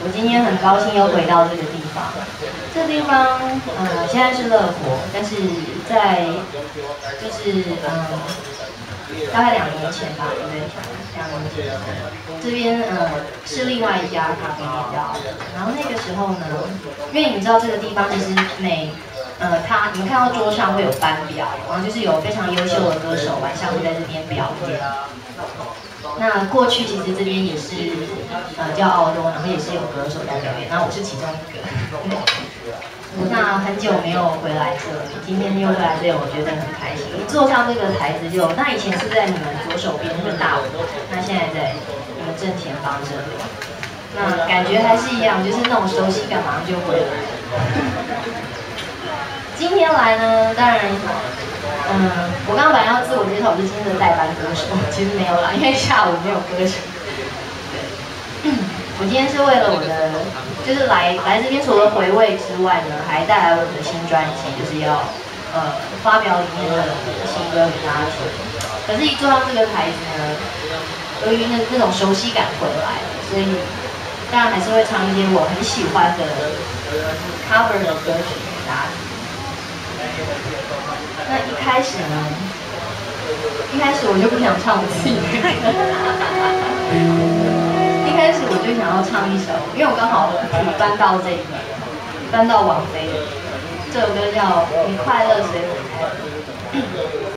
我今天很高兴又回到这个地方。这个地方，现在是乐活，但是在大概2年前吧，对不对？2年前，这边是另外一家咖啡店叫奥多。然后那个时候呢，因为你们知道这个地方其实你们看到桌上会有班表，然后就是有非常优秀的歌手晚上会在这边表演。那过去其实这边也是叫奥多，然后也是有歌手在表演，那我是其中一个。那很久没有回来这里，今天又回来这里，我觉得很开心。一坐上这个台子那以前是在你们左手边那个大舞台，那现在在你们正前方这里，那感觉还是一样，就是那种熟悉感马上就回来了。今天来呢，当然，我刚刚本来要自我介绍，我是今天的代班歌手，其实没有啦，因为下午没有歌手。对，我今天是为了我的，就是来这边除了回味之外呢，还带来我的新专辑，就是要发表里面的新歌给大家听。可是，一坐上这个台子呢，由于那种熟悉感回来了，所以当然还是会唱一些我很喜欢的 cover 的歌曲给大家听。那一开始我就不想唱我自己的歌，一开始我就想要唱一首，因为我刚好搬到王菲的，这首歌叫《你快乐随我开》。